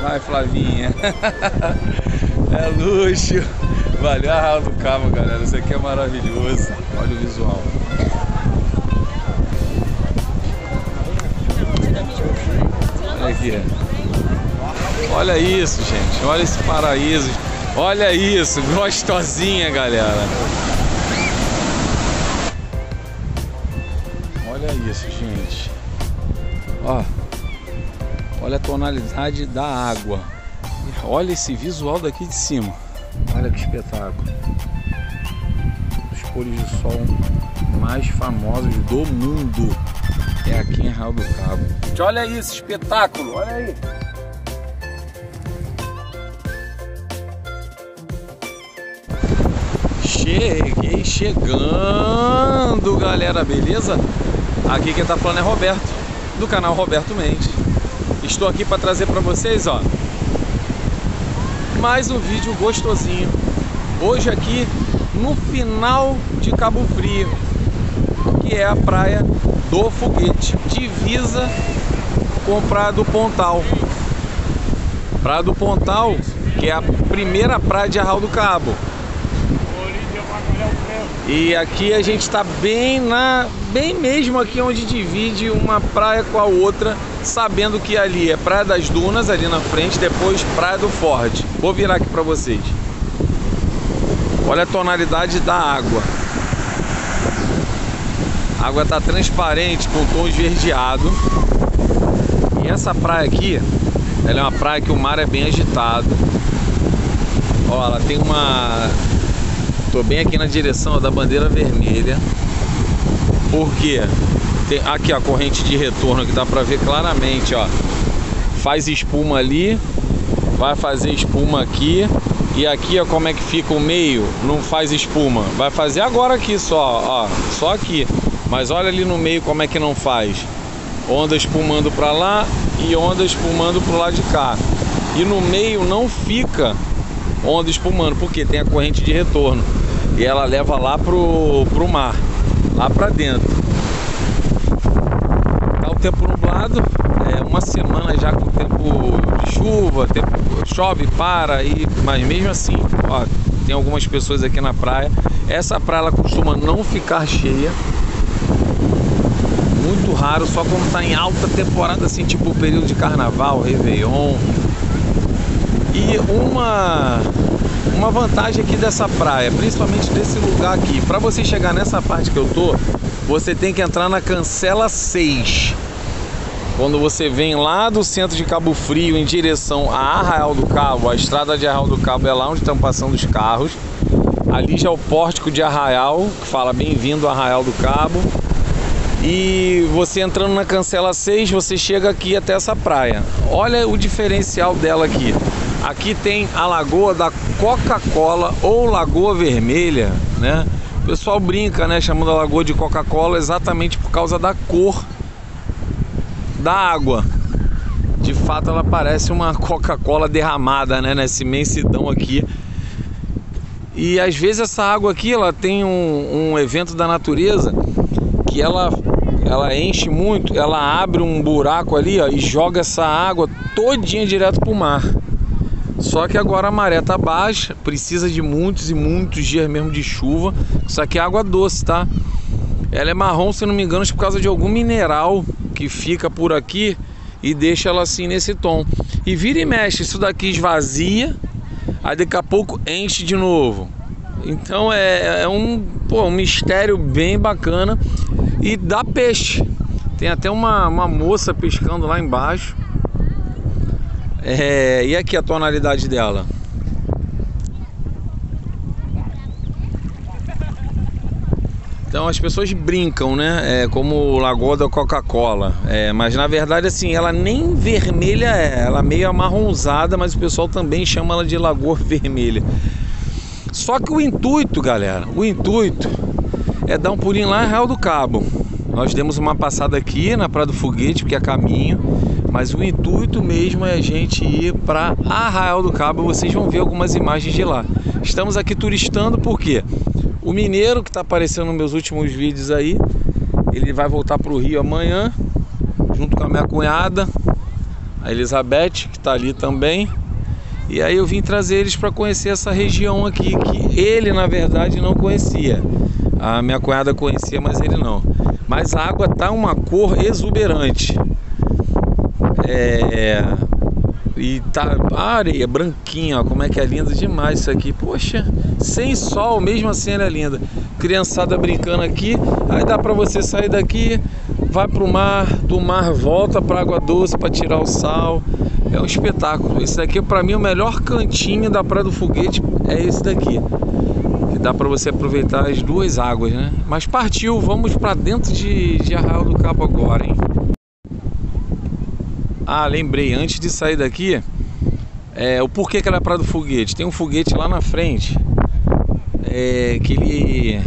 Vai, Flavinha. É luxo. Valeu, Arraial do Cabo, galera. Isso aqui é maravilhoso. Olha o visual. Olha aqui. Olha isso, gente. Olha esse paraíso. Olha isso. Gostosinha, galera. Olha isso, gente. Ó. Olha a tonalidade da água. Olha esse visual daqui de cima. Olha que espetáculo. Os pôres de sol mais famosos do mundo é aqui em Arraial do Cabo. Olha isso, espetáculo. Olha aí. Cheguei chegando, galera, beleza? Aqui quem tá falando é Roberto, do canal Roberto Mendes. Estou aqui para trazer para vocês, ó, mais um vídeo gostosinho. Hoje aqui no final de Cabo Frio, que é a praia do Foguete, divisa com Praia do Pontal. Praia do Pontal, que é a primeira praia de Arraial do Cabo. E aqui a gente está bem mesmo aqui onde divide uma praia com a outra, sabendo que ali é Praia das Dunas, ali na frente, depois Praia do Forte. Vou virar aqui para vocês. Olha a tonalidade da água. A água está transparente, com tom esverdeado. E essa praia aqui, ela é uma praia que o mar é bem agitado. Ó, ela tem uma... Tô bem aqui na direção da bandeira vermelha. Por quê? Tem aqui a corrente de retorno que dá pra ver claramente, ó. Faz espuma ali, vai fazer espuma aqui. E aqui, ó, como é que fica o meio? Não faz espuma. Vai fazer agora aqui só, ó. Só aqui. Mas olha ali no meio como é que não faz. Onda espumando pra lá e onda espumando pro lado de cá. E no meio não fica onda espumando, porque tem a corrente de retorno. E ela leva lá pro mar, lá pra dentro. Tá o tempo nublado, é uma semana já com tempo de chuva, chove, para, mas mesmo assim, ó, tem algumas pessoas aqui na praia. Essa praia ela costuma não ficar cheia, muito raro, só quando tá em alta temporada, assim, tipo o período de carnaval, Réveillon. E uma vantagem aqui dessa praia, principalmente desse lugar aqui, para você chegar nessa parte que eu tô, você tem que entrar na cancela 6. Quando você vem lá do centro de Cabo Frio em direção a Arraial do Cabo, a estrada de Arraial do Cabo é lá onde estão passando os carros. Ali já é o pórtico de Arraial, que fala bem-vindo a Arraial do Cabo. E você entrando na cancela 6, você chega aqui até essa praia. Olha o diferencial dela aqui. Aqui tem a Lagoa da Coca-Cola ou Lagoa Vermelha, né? O pessoal brinca, né, chamando a Lagoa de Coca-Cola exatamente por causa da cor da água. De fato ela parece uma Coca-Cola derramada, né, nessa imensidão aqui. E às vezes essa água aqui, ela tem um evento da natureza que ela enche muito, ela abre um buraco ali, ó, e joga essa água todinha direto pro mar. Só que agora a maré tá baixa, precisa de muitos e muitos dias mesmo de chuva. Isso aqui é água doce, tá? Ela é marrom, se não me engano, por causa de algum mineral que fica por aqui e deixa ela assim nesse tom. E vira e mexe, isso daqui esvazia, aí daqui a pouco enche de novo. Então é um mistério bem bacana. E dá peixe. Tem até uma moça pescando lá embaixo. E aqui a tonalidade dela. Então as pessoas brincam, né? Como Lagoa da Coca-Cola. Mas na verdade, assim, ela nem vermelha ela é meio amarronzada, mas o pessoal também chama ela de Lagoa Vermelha. Só que o intuito, galera, é dar um pulinho lá em Arraial do Cabo. Nós demos uma passada aqui na Praia do Foguete, porque é caminho. Mas o intuito mesmo é a gente ir para Arraial do Cabo. Vocês vão ver algumas imagens de lá. Estamos aqui turistando porque o mineiro que está aparecendo nos meus últimos vídeos aí, ele vai voltar para o Rio amanhã, junto com a minha cunhada. a Elizabeth, que tá ali também. E aí eu vim trazer eles para conhecer essa região aqui, que ele na verdade não conhecia. A minha cunhada conhecia, mas ele não. Mas a água tá uma cor exuberante. E tá a areia branquinha, ó, como é que é lindo demais isso aqui. Poxa, sem sol, mesmo assim ela é linda. Criançada brincando aqui, aí dá pra você sair daqui, vai pro mar, do mar volta pra água doce pra tirar o sal. É um espetáculo. Esse daqui pra mim é o melhor cantinho da Praia do Foguete, é esse daqui. Que dá pra você aproveitar as duas águas, né? Mas partiu, vamos pra dentro de Arraial do Cabo agora, hein? Ah, lembrei, antes de sair daqui, o porquê que ela é Praia do Foguete. Tem um foguete lá na frente, que ele...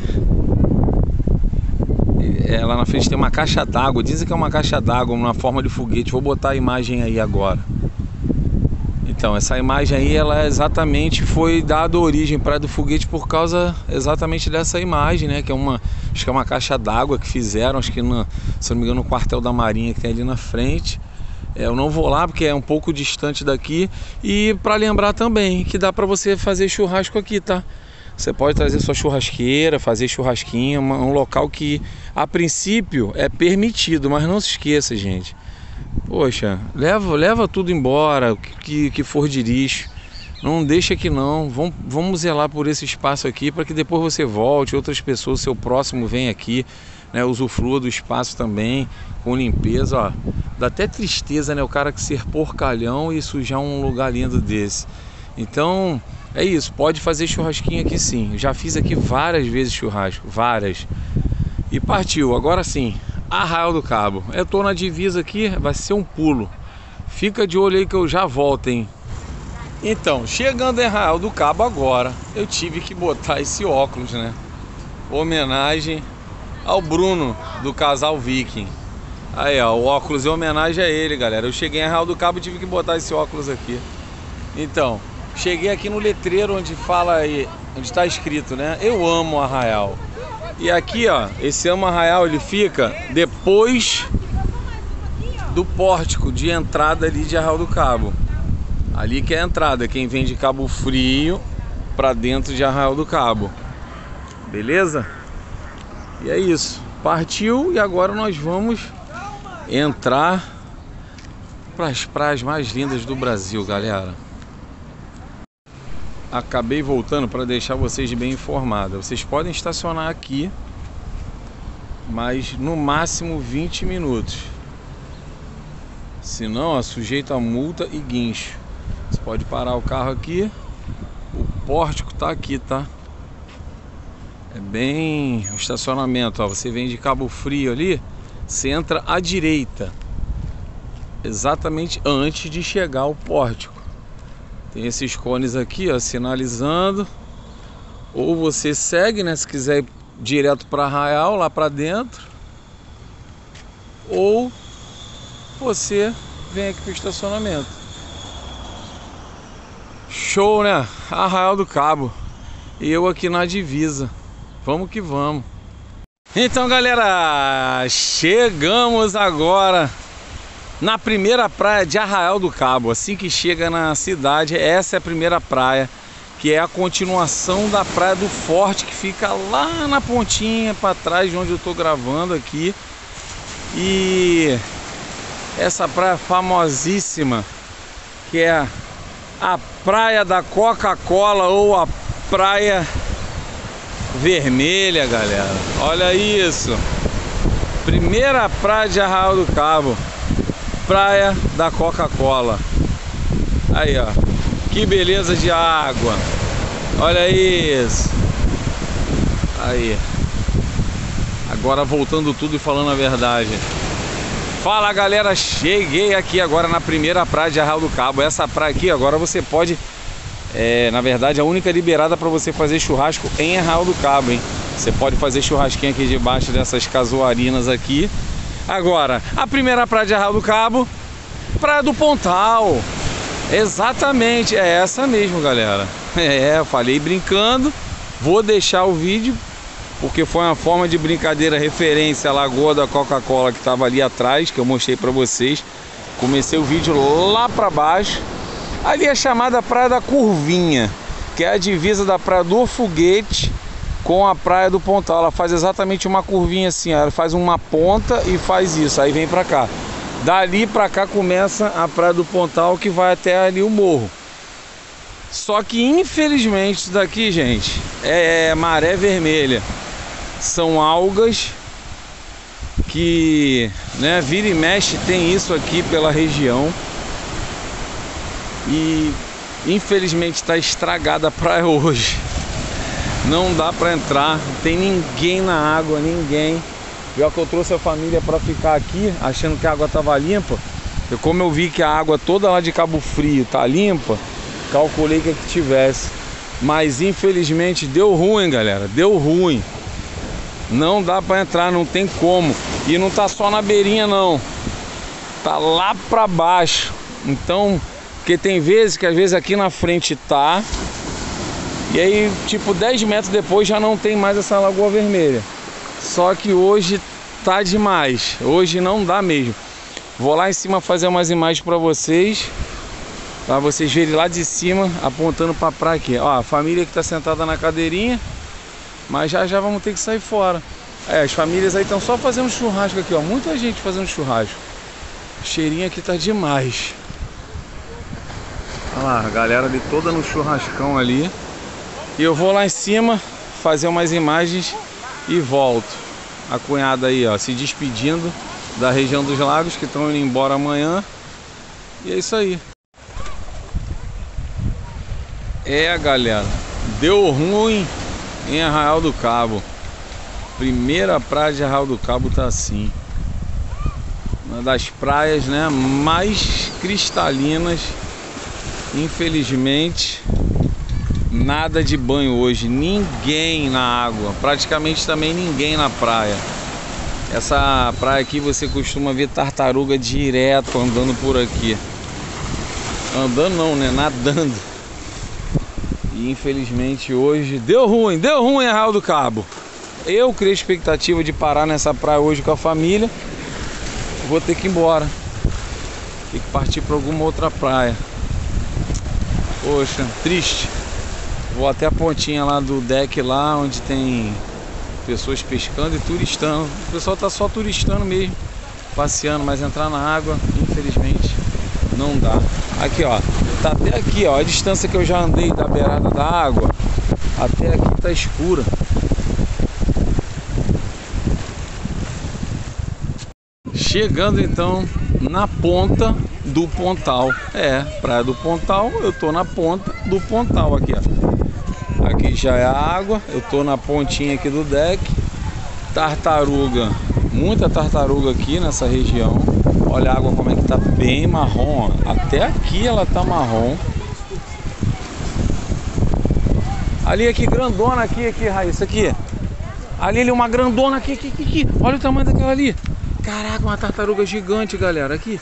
lá na frente tem uma caixa d'água, dizem que é uma caixa d'água na forma de foguete. Vou botar a imagem aí agora. Então, essa imagem aí, ela exatamente foi dada origem Praia do Foguete por causa exatamente dessa imagem, né? Que é acho que é uma caixa d'água que fizeram, acho que se não me engano, no quartel da Marinha que tem ali na frente. Eu não vou lá porque é um pouco distante daqui. E para lembrar também que dá para você fazer churrasco aqui, tá? Você pode trazer sua churrasqueira, fazer churrasquinho, um local que a princípio é permitido, mas não se esqueça, gente. Poxa, leva tudo embora, que for de lixo. Não deixa que não. Vamos zelar por esse espaço aqui para que depois você volte, outras pessoas, seu próximo vem aqui, né, usufrua do espaço também, com limpeza, ó. Dá até tristeza, né, o cara que ser porcalhão e sujar um lugar lindo desse. Então, é isso, pode fazer churrasquinho aqui sim. Já fiz aqui várias vezes churrasco, várias. E partiu, agora sim, Arraial do Cabo. Eu tô na divisa aqui, vai ser um pulo. Fica de olho aí que eu já volto, hein. Então, chegando em Arraial do Cabo agora, eu tive que botar esse óculos, né? Homenagem ao Bruno, do casal Viking. Aí, ó, o óculos é homenagem a ele, galera. Eu cheguei em Arraial do Cabo e tive que botar esse óculos aqui. Então, cheguei aqui no letreiro onde fala aí, onde está escrito, né? Eu amo Arraial. E aqui, ó, esse Amo Arraial, ele fica depois do pórtico de entrada ali de Arraial do Cabo. Ali que é a entrada, quem vem de Cabo Frio para dentro de Arraial do Cabo. Beleza? E é isso. Partiu e agora nós vamos entrar para as praias mais lindas do Brasil, galera. Acabei voltando para deixar vocês bem informados. Vocês podem estacionar aqui, mas no máximo 20 minutos. Senão, ó, sujeito a multa e guincho. Você pode parar o carro aqui. O pórtico tá aqui, tá? É bem o estacionamento, ó. Você vem de Cabo Frio ali, você entra à direita, exatamente antes de chegar ao pórtico. Tem esses cones aqui, ó, sinalizando. Ou você segue, né, se quiser ir direto para Arraial, lá para dentro. Ou você vem aqui pro estacionamento. Show, né? Arraial do Cabo. E eu aqui na divisa. Vamos que vamos. Então, galera, chegamos agora na primeira praia de Arraial do Cabo. Assim que chega na cidade, essa é a primeira praia, que é a continuação da Praia do Forte, que fica lá na pontinha para trás de onde eu tô gravando aqui. E essa praia famosíssima, que é a Praia da Coca-Cola, ou a Praia Vermelha, galera. Olha isso. Primeira praia de Arraial do Cabo, Praia da Coca-Cola. Aí, ó, que beleza de água. Olha isso. Aí. Agora voltando tudo e falando a verdade. Fala, galera, cheguei aqui agora na primeira praia de Arraial do Cabo. Essa praia aqui agora você pode, na verdade, a única liberada para você fazer churrasco em Arraial do Cabo, hein? Você pode fazer churrasquinho aqui debaixo dessas casuarinas aqui. Agora, a primeira praia de Arraial do Cabo, Praia do Pontal. Exatamente, é essa mesmo, galera. Eu falei brincando. Vou deixar o vídeo, porque foi uma forma de brincadeira, referência à Lagoa da Coca-Cola que estava ali atrás, que eu mostrei para vocês. Comecei o vídeo lá pra baixo. Ali é a chamada Praia da Curvinha, que é a divisa da Praia do Foguete com a Praia do Pontal. Ela faz exatamente uma curvinha assim, ela faz uma ponta e faz isso, aí vem pra cá. Dali pra cá começa a Praia do Pontal, que vai até ali o morro. Só que infelizmente isso daqui, gente, é maré vermelha. São algas que, né, vira e mexe tem isso aqui pela região. E infelizmente está estragada a praia hoje. Não dá para entrar, não tem ninguém na água, ninguém. Pior que eu trouxe a família para ficar aqui, achando que a água estava limpa. E como eu vi que a água toda lá de Cabo Frio tá limpa, calculei que tivesse. Mas infelizmente deu ruim, galera, deu ruim. Não dá para entrar, não tem como. E não tá só na beirinha não, tá lá para baixo. Então, porque tem vezes que às vezes aqui na frente tá, e aí tipo 10 metros depois já não tem mais essa lagoa vermelha. Só que hoje tá demais, hoje não dá mesmo. Vou lá em cima fazer umas imagens para vocês verem lá de cima, apontando para praia aqui. Ó, a família que tá sentada na cadeirinha, mas já vamos ter que sair fora. As famílias aí estão só fazendo churrasco aqui, ó, muita gente fazendo churrasco. O cheirinho aqui tá demais. Olha lá, a galera ali toda no churrascão ali. E eu vou lá em cima fazer umas imagens e volto. A cunhada aí, ó, se despedindo da região dos lagos, que estão indo embora amanhã. E é isso aí. Galera, deu ruim em Arraial do Cabo. Primeira praia de Arraial do Cabo tá assim. Uma das praias, né, mais cristalinas. Infelizmente, nada de banho hoje, ninguém na água, praticamente também ninguém na praia. Essa praia aqui você costuma ver tartaruga direto andando por aqui. Andando não, né? Nadando. E infelizmente hoje deu ruim em Arraial do Cabo. Eu criei expectativa de parar nessa praia hoje com a família. Vou ter que ir embora. Tem que partir para alguma outra praia. Poxa, triste. Vou até a pontinha lá do deck lá, onde tem pessoas pescando e turistando. O pessoal tá só turistando mesmo, passeando, mas entrar na água, infelizmente, não dá. Aqui, ó, tá até aqui, ó, a distância que eu já andei da beirada da água até aqui tá escura. Chegando então na ponta do Pontal. Praia do Pontal, eu tô na ponta do Pontal aqui, ó. Aqui já é a água, eu tô na pontinha aqui do deck. Tartaruga, muita tartaruga aqui nessa região. Olha a água como é que tá, bem marrom, ó. Até aqui ela tá marrom. Ali aqui, grandona aqui, Raíssa, aqui. Ali uma grandona aqui. Olha o tamanho daquela ali. Caraca, uma tartaruga gigante, galera, aqui.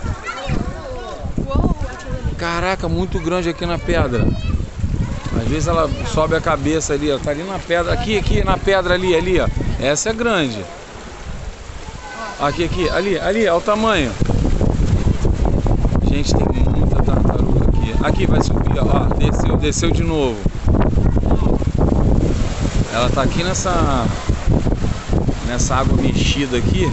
Caraca, muito grande aqui na pedra. Às vezes ela sobe a cabeça ali, ó. Tá ali na pedra, aqui na pedra ali, ó. Essa é grande. Aqui, ali, olha o tamanho. Gente, tem muita tartaruga aqui. Aqui vai subir, ó. Desceu de novo. Ela tá aqui nessa água mexida aqui.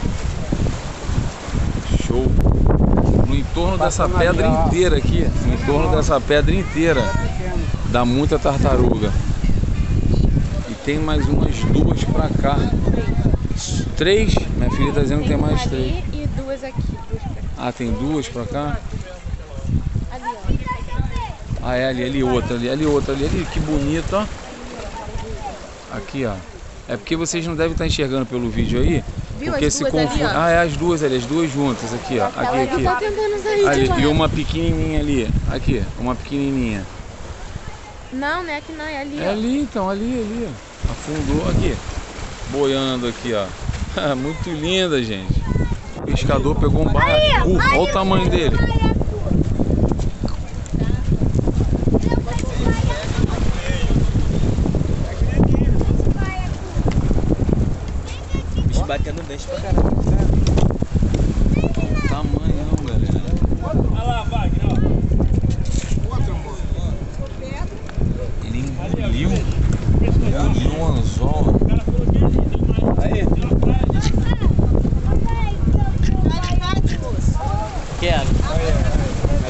Show. No entorno dessa pedra inteira aqui, no entorno dessa pedra inteira, dá muita tartaruga. E tem mais umas duas pra cá. 3? Minha filha tá dizendo que tem mais 3. E duas aqui. Ah, tem duas pra cá? Ali, ó. Ah, é ali outra, ali, que bonito, ó. Aqui, ó. É porque vocês não devem estar enxergando pelo vídeo aí. Viu porque as se duas confunde. ali, ó? Ah, é as duas juntas aqui, ó. Aqui. Tá tentando sair Ali, de lá. e uma pequenininha ali. Aqui, uma pequenininha. Não é aqui não, é ali, É ó. ali então, ali, ó. Afundou aqui. Boiando aqui, ó. Muito linda, gente. O pescador pegou um baiacu. Olha o tamanho dele. Batendo dente pra caramba. Tamanhão, galera.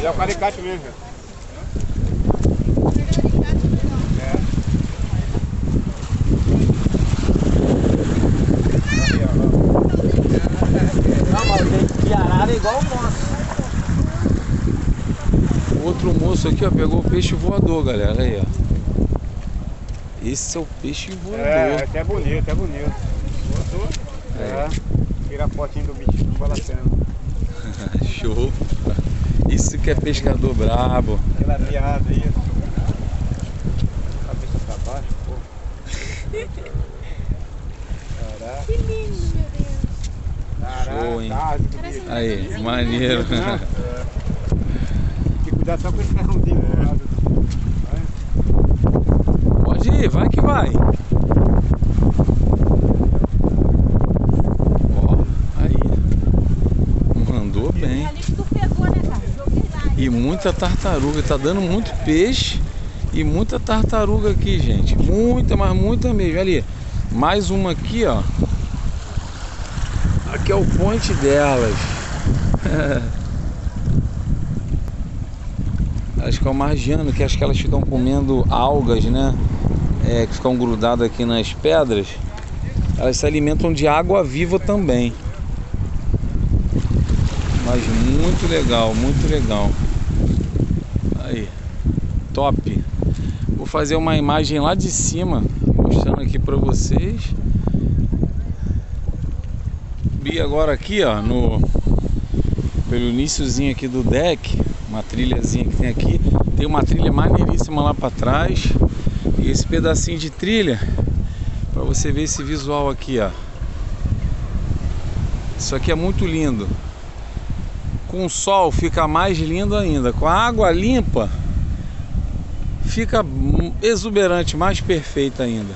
é o calicate mesmo. Não, mas o de arara é igual o nosso. O outro moço aqui, ó, pegou o peixe voador, galera. Aí, ó. Esse é o peixe voador. É, até bonito, até bonito. Voador? É. Tira a fotinho do bicho não vale a pena. Show. Isso que é pescador brabo. Aquela viada aí. Cabeça pra baixo, pô. Caraca. Que lindo, meu Deus. Show, hein? Caraca, Aí, maneiro. Tem que cuidar só com esse ferrãozinho do lado. Pode ir, vai que vai. Ó, aí. Mandou bem. E muita tartaruga, tá dando muito peixe e muita tartaruga aqui, gente. Muita, mas muita mesmo. Ali, mais uma aqui, ó. Aqui é o point delas. Acho que é o margiano, que acho que elas ficam comendo algas, né? Que ficam grudadas aqui nas pedras. Elas se alimentam de água viva também. Mas muito legal, muito legal. Aí, top. Vou fazer uma imagem lá de cima, mostrando aqui pra vocês. Vi agora aqui, ó, pelo iniciozinho aqui do deck, uma trilhazinha que tem aqui. Tem uma trilha maneiríssima lá pra trás. E esse pedacinho de trilha, pra você ver esse visual aqui, ó. Isso aqui é muito lindo. Com o sol fica mais lindo ainda. Com a água limpa fica exuberante, mais perfeito ainda.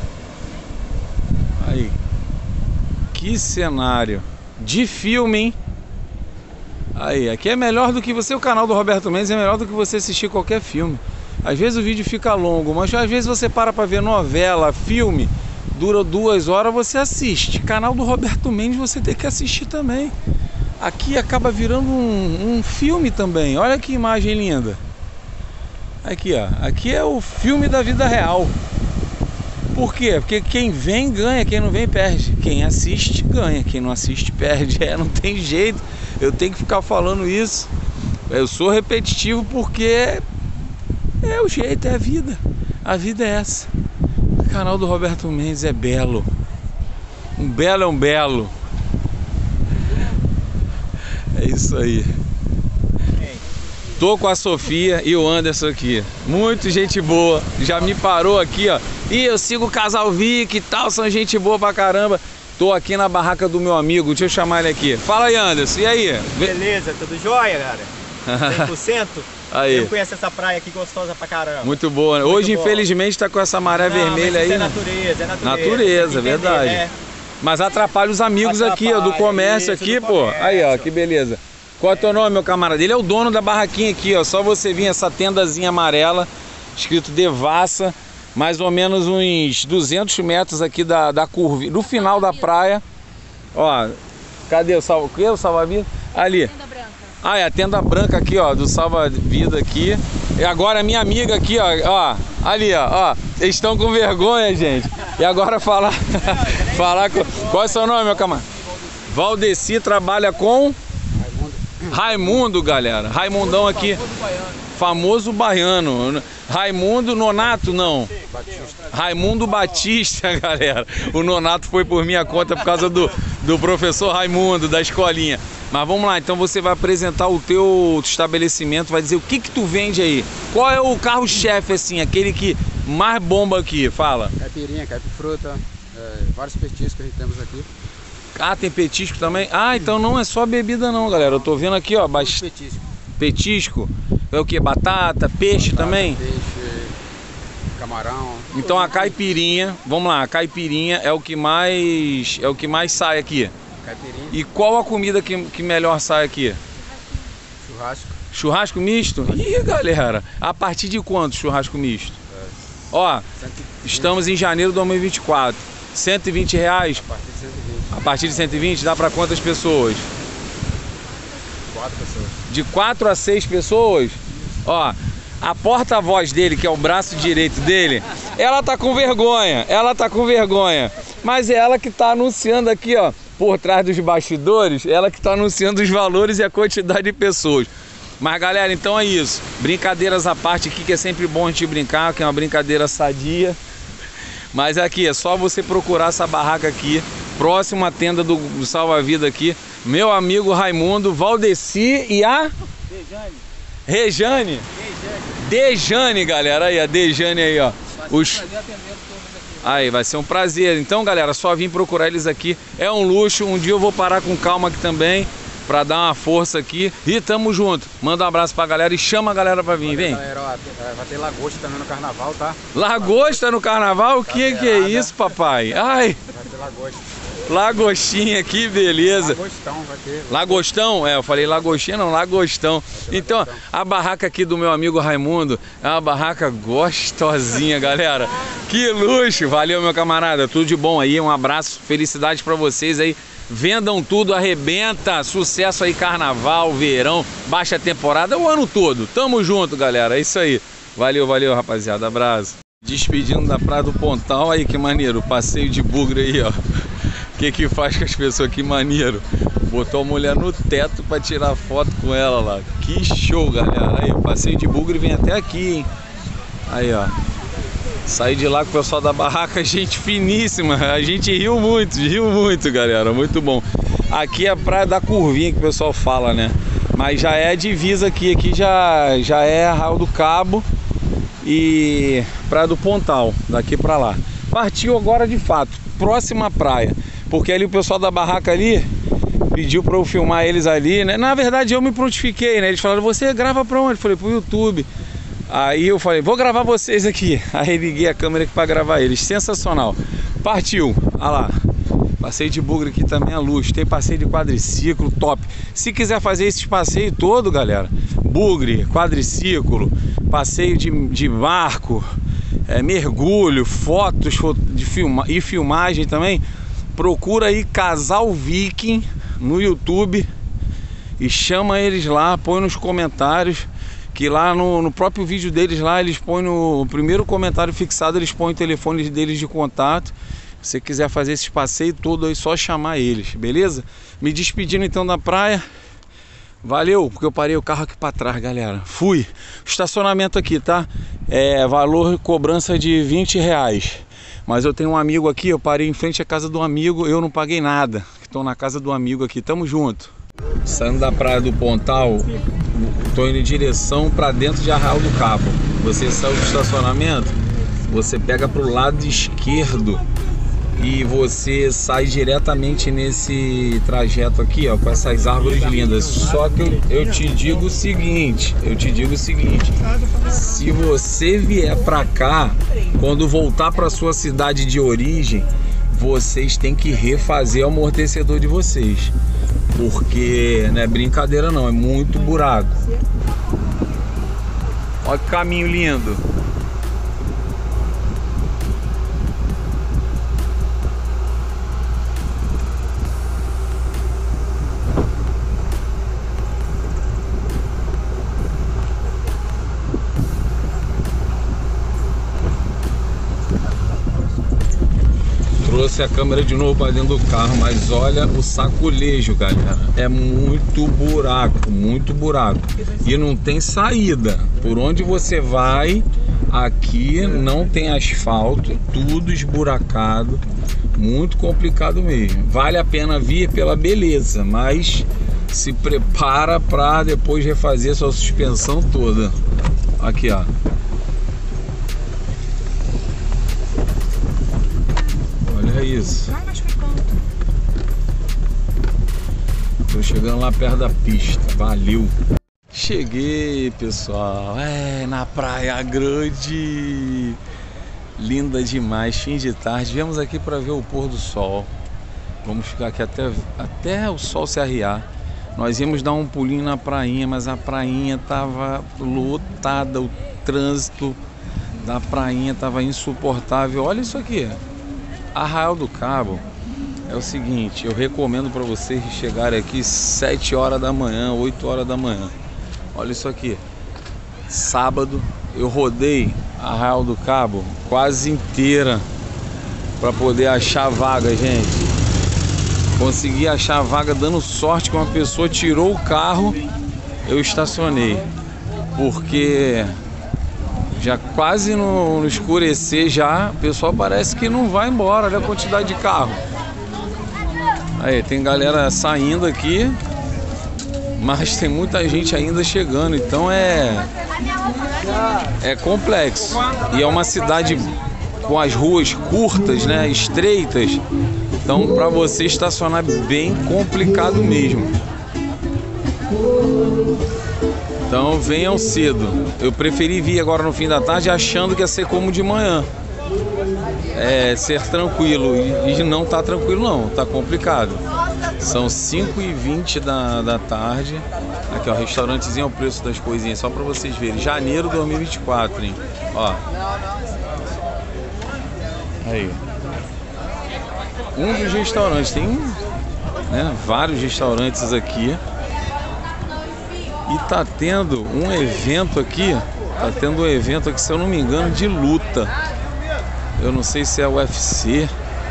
Aí, que cenário de filme, hein? Aí, aqui é melhor do que você, o canal do Roberto Mendes é melhor do que você assistir qualquer filme. Às vezes o vídeo fica longo, mas às vezes você para ver novela, filme, dura 2 horas, você assiste. Canal do Roberto Mendes você tem que assistir também. Aqui acaba virando um filme também. Olha que imagem linda. Aqui, ó. Aqui é o filme da vida real. Por quê? Porque quem vem ganha, quem não vem perde. Quem assiste ganha, quem não assiste perde. Não tem jeito. Eu tenho que ficar falando isso. Eu sou repetitivo porque é o jeito, é a vida. A vida é essa. O canal do Roberto Mendes é belo. Um belo é um belo. É isso aí. Tô com a Sofia e o Anderson aqui. Muito gente boa. Já me parou aqui, ó. E eu sigo o casal Vic e tal, são gente boa pra caramba. Tô aqui na barraca do meu amigo, deixa eu chamar ele aqui. Fala aí, Anderson, e aí? Beleza, tudo jóia, cara? 100%? Aí. Eu conheço essa praia aqui gostosa pra caramba. Muito boa, né? Muito hoje, boa. infelizmente, tá com essa maré vermelha aí. É né? natureza, é natureza. Natureza, Entender, verdade. né? Mas atrapalha os amigos aqui, ó, do comércio isso, aqui, do pô. comércio. Aí, ó, que beleza. Qual é o teu nome, meu camarada? Ele é o dono da barraquinha aqui, ó. Só você vir essa tendazinha amarela, escrito Devassa, mais ou menos uns 200 metros aqui da curva, do final da praia. Ó, cadê o salva-vida? Ali. Tenda branca. Ah, é a tenda branca aqui, ó, do salva-vida aqui. E agora a minha amiga aqui, ó, ali, ó, eles estão com vergonha, gente. E agora falar com... Qual é o seu nome, meu camarada? Valdeci trabalha com... Raimundo, galera. Raimundão aqui. Famoso baiano. Raimundo Nonato, não. Raimundo Batista, galera. O Nonato foi por minha conta por causa do professor Raimundo, da escolinha. Mas vamos lá, então você vai apresentar o teu estabelecimento, vai dizer o que tu vende aí. Qual é o carro-chefe, assim, aquele que mais bomba aqui? Fala. Caipirinha, caipifruta, vários petiscos que a gente temos aqui. Ah, tem petisco também? Ah, então não é só bebida não, galera. Eu tô vendo aqui, ó, Petisco. petisco. É o que? Batata, peixe também? Peixe, camarão. Então a caipirinha, vamos lá, a caipirinha é o que mais sai aqui. Caipirinha, E qual a comida que melhor sai aqui? churrasco. Churrasco misto? Ih, galera, a partir de quanto churrasco misto? Ó, 120, estamos em janeiro de 2024. R$120? a partir de 120. A partir de 120 dá para quantas pessoas? 4 pessoas. de 4 a 6 pessoas, ó, a porta-voz dele, que é o braço direito dele, ela tá com vergonha, mas é ela que tá anunciando aqui, ó, por trás dos bastidores, ela que tá anunciando os valores e a quantidade de pessoas. Mas galera, então é isso, brincadeiras à parte aqui, que é sempre bom a gente brincar, que é uma brincadeira sadia. Mas aqui, é só você procurar essa barraca aqui, próximo à tenda do Salva-Vida aqui, meu amigo Raimundo, Valdeci e a... Dejane, galera, aí, a Dejane aí, ó. Aí, vai ser um prazer. Então, galera, só vim procurar eles aqui. É um luxo. Um dia eu vou parar com calma aqui também, pra dar uma força aqui. E tamo junto. Manda um abraço pra galera e chama a galera pra vir, vem. Galera, ó, vai ter lagosta também no carnaval, tá? Lagosta no carnaval? O que é isso, papai? Ai! Vai ter lagosta. Lagostinha aqui, beleza. Lagostão vai ter. Lagostão? É, eu falei lagostinha, não, lagostão. Então, a barraca aqui do meu amigo Raimundo é uma barraca gostosinha, galera. Que luxo! Valeu, meu camarada. Tudo de bom aí, um abraço, felicidade pra vocês aí. Vendam tudo, arrebenta, sucesso aí, carnaval, verão, baixa temporada, o ano todo. Tamo junto, galera, é isso aí. Valeu, valeu, rapaziada, abraço. Despedindo da Praia do Pontal, aí que maneiro, passeio de bugre aí, ó. O que faz com as pessoas, que maneiro. Botou a mulher no teto pra tirar foto com ela lá. Que show, galera. Aí, passeio de bugre vem até aqui, hein. Aí, ó. Saí de lá com o pessoal da barraca, gente finíssima. A gente riu muito, galera. Muito bom. Aqui é a Praia da Curvinha, que o pessoal fala, né? Mas já é a divisa aqui. Aqui já é Arraial do Cabo e Praia do Pontal, daqui pra lá. Partiu agora de fato, próxima praia. Porque ali o pessoal da barraca ali pediu pra eu filmar eles ali, né? Na verdade eu me prontifiquei, né? Eles falaram, você grava pra onde? Eu falei, pro YouTube. Aí eu falei, vou gravar vocês aqui. Aí liguei a câmera aqui pra gravar eles. Sensacional. Partiu. Olha lá. Passeio de bugre aqui também é luxo. Tem passeio de quadriciclo, top. Se quiser fazer esses passeios todo, galera, bugre, quadriciclo, passeio de barco, mergulho, fotos e filmagem também, procura aí Casal Viking no YouTube e chama eles lá, põe nos comentários, que lá no próprio vídeo deles lá, eles põem no primeiro comentário fixado, eles põem o telefone deles de contato. Se você quiser fazer esse passeio todo aí, só chamar eles, beleza? Me despedindo então da praia. Valeu, porque eu parei o carro aqui pra trás, galera. Fui. Estacionamento aqui, tá? Valor cobrança de R$20. Mas eu tenho um amigo aqui, eu parei em frente à casa do amigo, eu não paguei nada. Estou na casa do amigo aqui, tamo junto. Saindo da Praia do Pontal, estou indo em direção para dentro de Arraial do Cabo. Você sai do estacionamento, você pega pro lado esquerdo e você sai diretamente nesse trajeto aqui, ó, com essas árvores lindas. Só que eu te digo o seguinte, se você vier pra cá, quando voltar pra sua cidade de origem, vocês têm que refazer o amortecedor de vocês, porque não é brincadeira não, é muito buraco. Olha que caminho lindo. Trouxe a câmera de novo para dentro do carro, mas olha o saculejo, galera. É muito buraco e não tem saída. Por onde você vai, aqui não tem asfalto, tudo esburacado, muito complicado mesmo. Vale a pena vir pela beleza, mas se prepara para depois refazer sua suspensão toda. Aqui, ó. Olha isso. Tô chegando lá perto da pista. Valeu. Cheguei, pessoal. Na Praia Grande. Linda demais. Fim de tarde. Viemos aqui para ver o pôr do sol. Vamos ficar aqui até o sol se arriar. Nós íamos dar um pulinho na prainha, mas a prainha tava lotada. O trânsito da prainha tava insuportável. Olha isso aqui. Arraial do Cabo é o seguinte, eu recomendo para vocês chegarem aqui 7 horas da manhã, 8 horas da manhã. Olha isso aqui. Sábado eu rodei a Arraial do Cabo quase inteira para poder achar vaga, gente. Consegui achar a vaga dando sorte que uma pessoa tirou o carro, eu estacionei. Porque já quase no escurecer já, o pessoal parece que não vai embora. Olha a quantidade de carro. Aí, tem galera saindo aqui, mas tem muita gente ainda chegando, então é complexo. E é uma cidade com as ruas curtas, né, estreitas. Então para você estacionar é bem complicado mesmo. Então venham cedo. Eu preferi vir agora no fim da tarde achando que ia ser como de manhã. Ser tranquilo, e não tá tranquilo não, tá complicado. São 5h20 da tarde. Aqui ó, restaurantezinho ao preço das coisinhas, só pra vocês verem. Janeiro de 2024, hein? Ó. Aí. Um dos restaurantes, tem, né, vários restaurantes aqui. E tá tendo um evento aqui. Tá tendo um evento aqui, se eu não me engano, de luta. Eu não sei se é UFC.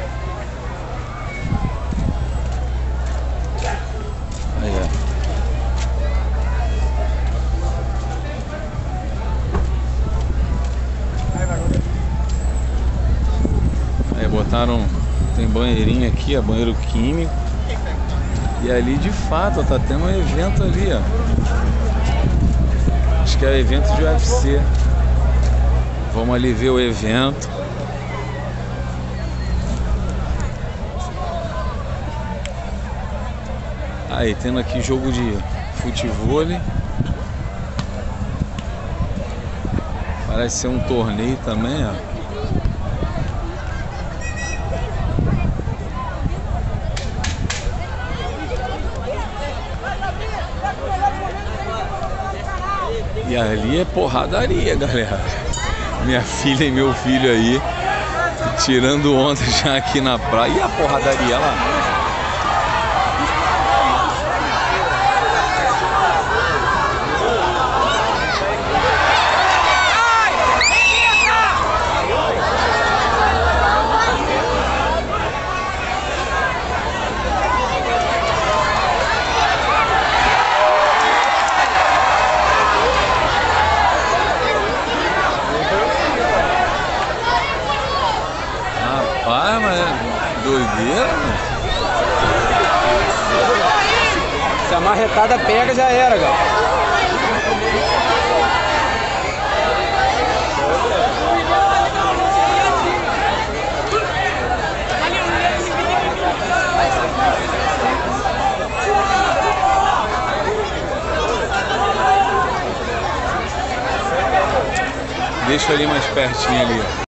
Aí botaram, tem banheirinho aqui, é banheiro químico. E ali de fato tá tendo um evento ali, ó. Acho que é evento de UFC. Vamos ali ver o evento. Aí, tendo aqui jogo de futevôlei. Parece ser um torneio também, ó. E ali é porradaria, galera. Minha filha e meu filho aí tirando onda já aqui na praia. E a porradaria lá? Rapaz, mas é doideira, mano. Se a marretada pega, já era, galera. Deixa ali mais pertinho ali, ó.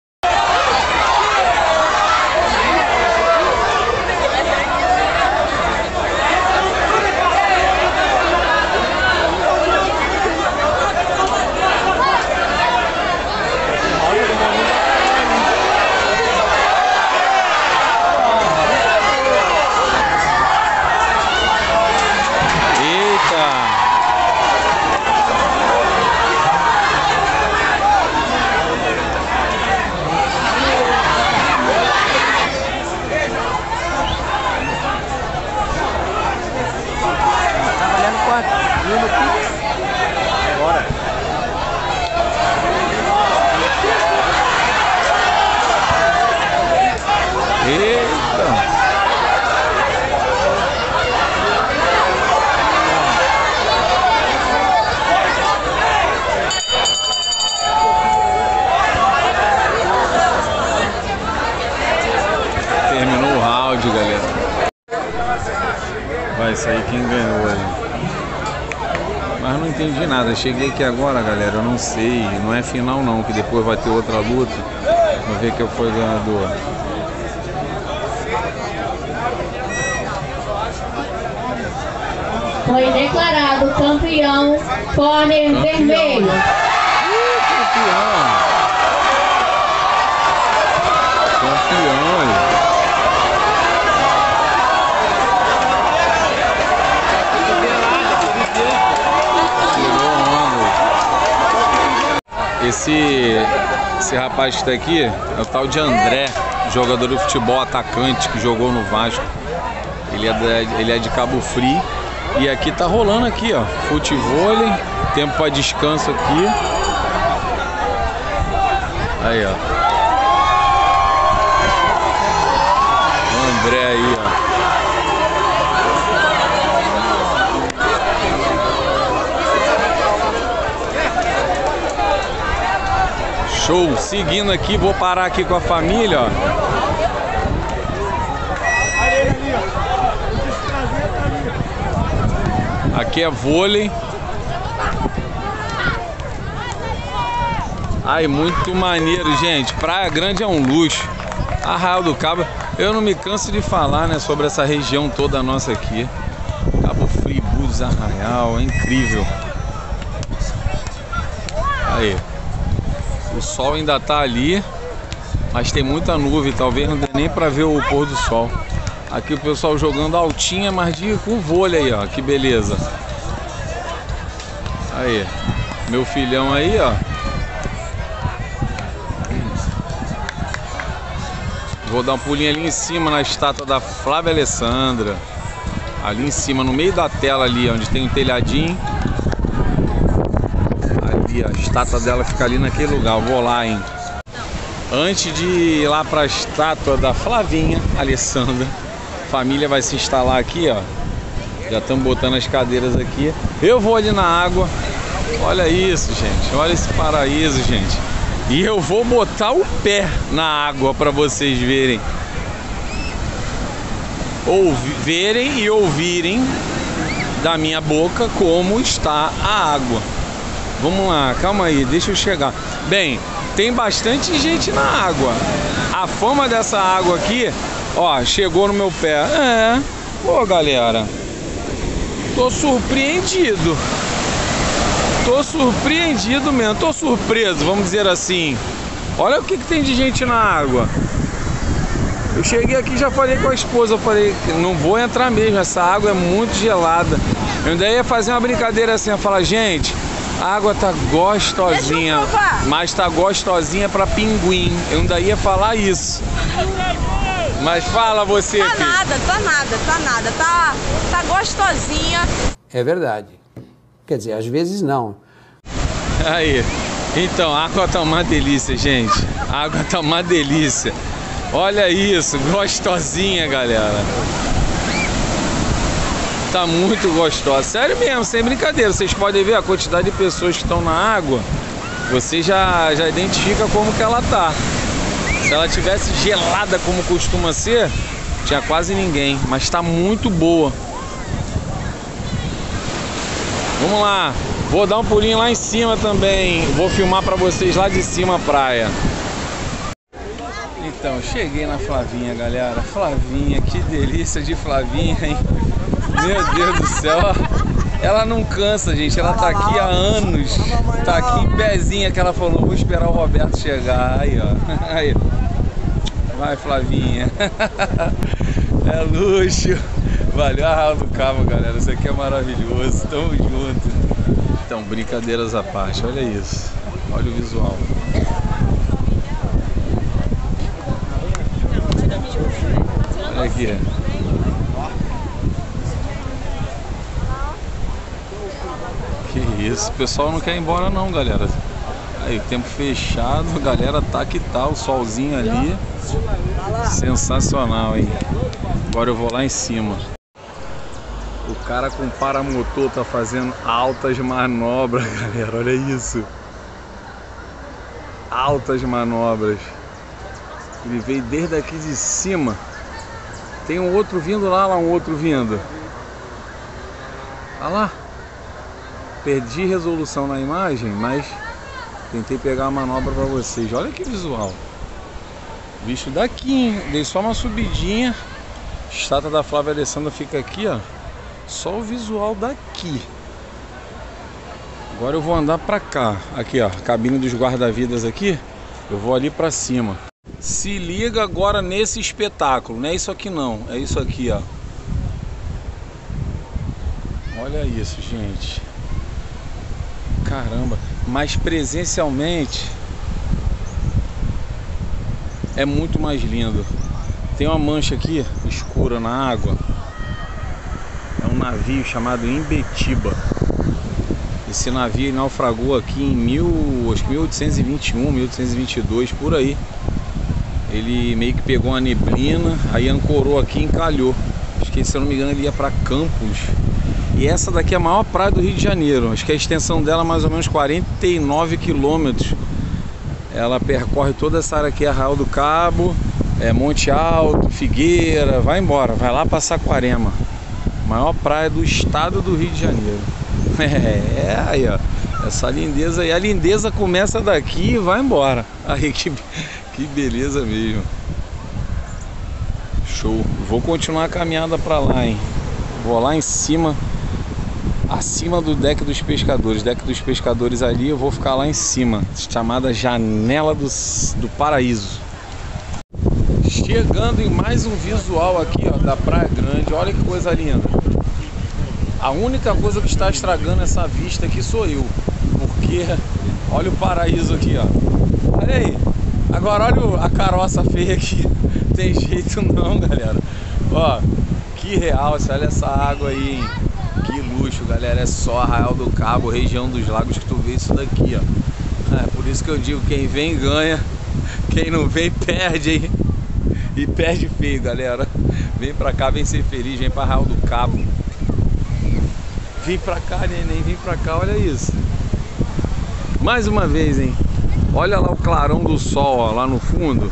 Terminou o round, galera. Vai sair quem ganhou aí. Mas não entendi nada. Cheguei aqui agora, galera. Eu não sei. Não é final não, que depois vai ter outra luta. Vamos ver quem foi o ganhador. Foi declarado campeão corner vermelho. Campeão. Tirou Esse rapaz que tá aqui é o tal de André, jogador de futebol atacante que jogou no Vasco. Ele é de Cabo Frio. E aqui tá rolando aqui, ó, futevôlei, tempo para descanso aqui. Aí, ó. O André aí, ó. Show! Seguindo aqui, vou parar aqui com a família, ó. Aqui é vôlei. Ai, muito maneiro, gente. Praia Grande é um luxo. Arraial do Cabo, eu não me canso de falar, né, sobre essa região toda nossa aqui. Cabo Frio, Búzios, Arraial, é incrível. Aí. O sol ainda tá ali, mas tem muita nuvem, talvez não dê nem pra ver o pôr do sol. Aqui o pessoal jogando altinha, mas com vôlei aí, ó, que beleza. Aí, meu filhão aí, ó. Vou dar um pulinho ali em cima na estátua da Flávia Alessandra. Ali em cima, no meio da tela ali, onde tem um telhadinho. A estátua dela fica ali naquele lugar. Eu vou lá, hein? Antes de ir lá para a estátua da Flavinha Alessandra, a família vai se instalar aqui, ó. Já estamos botando as cadeiras aqui. Eu vou ali na água. Olha isso, gente. Olha esse paraíso, gente. E eu vou botar o pé na água para vocês verem. Verem e ouvirem da minha boca como está a água. Vamos lá, calma aí, deixa eu chegar. Bem, tem bastante gente na água. A fama dessa água aqui, ó, chegou no meu pé. Pô, galera, tô surpreendido. Tô surpreendido mesmo, tô surpreso, vamos dizer assim. Olha o que tem de gente na água. Eu cheguei aqui, já falei com a esposa, eu falei, não vou entrar mesmo, essa água é muito gelada. Eu ainda ia fazer uma brincadeira assim, eu falar, gente, a água tá gostosinha, mas tá gostosinha pra pinguim. Eu ainda ia falar isso. Mas fala você, tá filho. nada. Tá gostosinha. É verdade. Quer dizer, às vezes não. Aí, então, a água tá uma delícia, gente. A água tá uma delícia. Olha isso, gostosinha, galera. Tá muito gostosa, sério mesmo, sem brincadeira. Vocês podem ver a quantidade de pessoas que estão na água. Você já identifica como que ela tá. Se ela tivesse gelada como costuma ser, tinha quase ninguém, mas tá muito boa. Vamos lá, vou dar um pulinho lá em cima também. Vou filmar pra vocês lá de cima a praia. Então, cheguei na Flavinha, galera. Flavinha, que delícia de Flavinha, hein? Meu Deus do céu, ela não cansa, gente. Ela tá aqui há anos. Tá aqui em pezinha que ela falou, vou esperar o Roberto chegar. Aí, ó. Aí. Vai, Flavinha. É luxo. Valeu, Arraial do Cabo, galera. Isso aqui é maravilhoso. Tamo junto. Então, brincadeiras à parte. Olha isso. Olha o visual. Olha aqui. Que isso, o pessoal não quer ir embora não, galera. Aí, o tempo fechado, a galera tá que tá, o solzinho ali. Sensacional, hein? Agora eu vou lá em cima. O cara com paramotor tá fazendo altas manobras, galera, olha isso. Altas manobras. Ele veio desde aqui de cima. Tem um outro vindo lá um outro vindo. Olha lá. Perdi resolução na imagem, mas tentei pegar a manobra para vocês. Olha que visual. Bicho daqui, hein? Dei só uma subidinha. Estátua da Flávia Alessandra fica aqui, ó. Só o visual daqui. Agora eu vou andar para cá. Aqui, ó, cabine dos guarda-vidas aqui. Eu vou ali para cima. Se liga agora nesse espetáculo. Não é isso aqui não, é isso aqui, ó. Olha isso, gente. Caramba, mas presencialmente é muito mais lindo. Tem uma mancha aqui escura na água. É um navio chamado Imbetiba. Esse navio naufragou aqui em 1821, 1822, por aí. Ele meio que pegou uma neblina, aí ancorou aqui e encalhou. Acho que, se eu não me engano, ele ia para Campos. E essa daqui é a maior praia do Rio de Janeiro. Acho que a extensão dela é mais ou menos 49 quilômetros. Ela percorre toda essa área aqui, Arraial do Cabo, Monte Alto, Figueira, vai embora, vai lá para Saquarema. Maior praia do estado do Rio de Janeiro. Aí ó, essa lindeza aí. A lindeza começa daqui e vai embora. Aí que beleza mesmo. Show. Vou continuar a caminhada para lá, hein. Vou lá em cima, acima do deck dos pescadores. Deck dos pescadores ali, eu vou ficar lá em cima, chamada Janela do Paraíso. Chegando em mais um visual aqui, ó, da Praia Grande. Olha que coisa linda. A única coisa que está estragando essa vista aqui sou eu, porque olha o paraíso aqui, ó. Olha aí. Agora olha a caroça feia aqui. Tem jeito não, galera. Ó, que realce, olha essa água aí, hein? Que luxo, galera. É só Arraial do Cabo, região dos lagos, que tu vê isso daqui, ó. É por isso que eu digo, quem vem ganha, quem não vem perde, hein? E perde feio, galera. Vem pra cá, vem ser feliz, vem pra Arraial do Cabo. Vem pra cá, neném, vem pra cá, olha isso. Mais uma vez, hein? Olha lá o clarão do sol, ó, lá no fundo.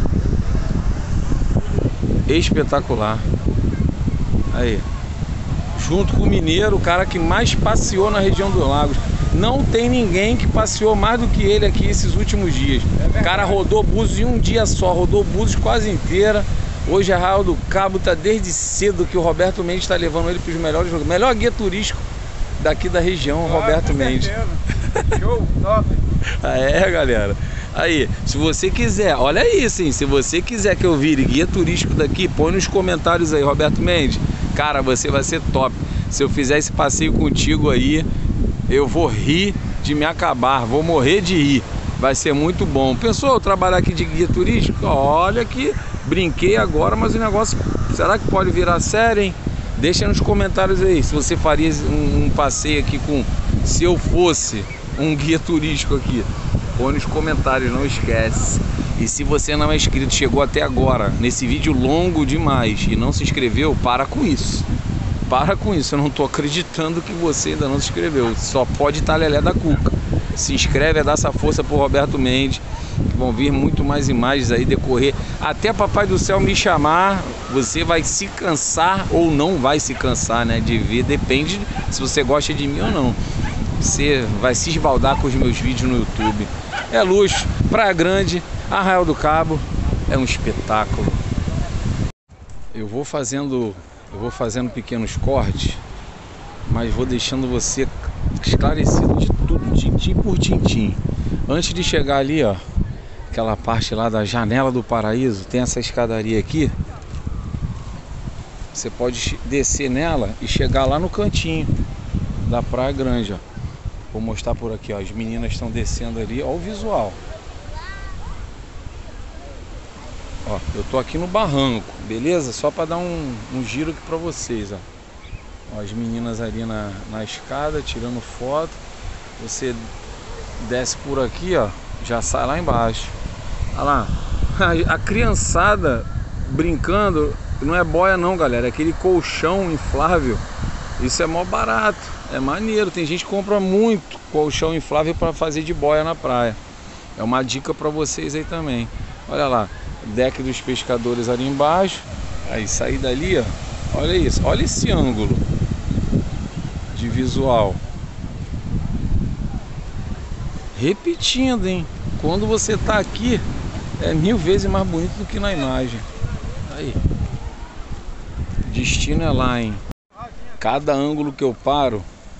Espetacular. Aí. Junto com o mineiro, o cara que mais passeou na região dos lagos. Não tem ninguém que passeou mais do que ele aqui esses últimos dias. O cara rodou Búzios em um dia só, rodou Búzios quase inteira. Hoje Arraial do Cabo tá desde cedo que o Roberto Mendes está levando ele para os melhores lugares. Melhor guia turístico daqui da região, Roberto Mendes. Show, top. Galera. Aí, se você quiser, olha isso, hein? Se você quiser que eu vire guia turístico daqui, põe nos comentários aí, Roberto Mendes. Cara, você vai ser top. Se eu fizer esse passeio contigo aí, eu vou rir de me acabar, vou morrer de rir. Vai ser muito bom. Pensou eu trabalhar aqui de guia turístico? Olha que brinquei agora, mas o negócio, será que pode virar sério, hein? Deixa nos comentários aí se você faria um passeio aqui com, se eu fosse um guia turístico aqui. Põe nos comentários, não esquece. E se você não é inscrito, chegou até agora nesse vídeo longo demais e não se inscreveu, para com isso. Para com isso, eu não tô acreditando que você ainda não se inscreveu. Só pode estar lelé da cuca. Se inscreve, dá essa força pro Roberto Mendes. Vão vir muito mais imagens aí decorrer. Até Papai do Céu me chamar, você vai se cansar ou não vai se cansar, né? De ver, depende se você gosta de mim ou não. Você vai se esbaldar com os meus vídeos no YouTube. É luxo, Praia Grande, Arraial do Cabo, é um espetáculo. Eu vou fazendo pequenos cortes, mas vou deixando você esclarecido de tudo, tintim por tintim. Antes de chegar ali, ó, aquela parte lá da Janela do Paraíso, tem essa escadaria aqui. Você pode descer nela e chegar lá no cantinho da Praia Grande, ó. Vou mostrar por aqui, ó. As meninas estão descendo ali, ó, o visual. Ó, eu tô aqui no barranco, beleza? Só para dar um giro aqui para vocês, ó. As meninas ali na escada tirando foto. Você desce por aqui, ó, já sai lá embaixo. Olha lá, a criançada brincando. Não é boia não, galera, é aquele colchão inflável. Isso é mó barato, é maneiro. Tem gente que compra muito colchão inflável para fazer de boia na praia. É uma dica para vocês aí também. Olha lá, deck dos pescadores ali embaixo. Aí sair dali, ó. Olha isso, olha esse ângulo de visual. Repetindo, hein? Quando você tá aqui, é 1000 vezes mais bonito do que na imagem. Aí. Destino é lá, hein? Cada ângulo que eu paro